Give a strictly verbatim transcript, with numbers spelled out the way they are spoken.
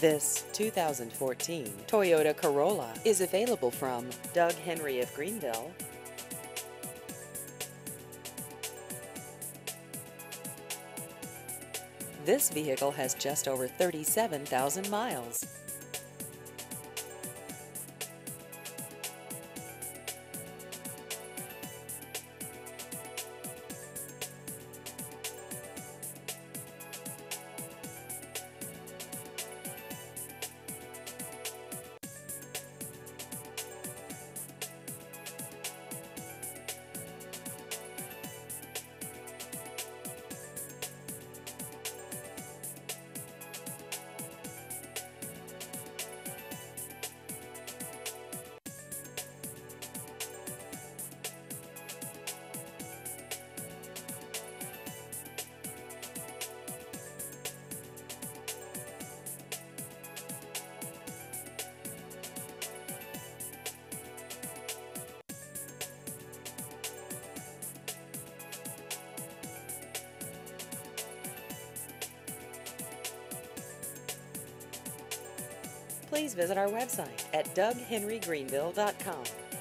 This two thousand fourteen Toyota Corolla is available from Doug Henry of Greenville. This vehicle has just over thirty-seven thousand miles. Please visit our website at doug henry greenville dot com.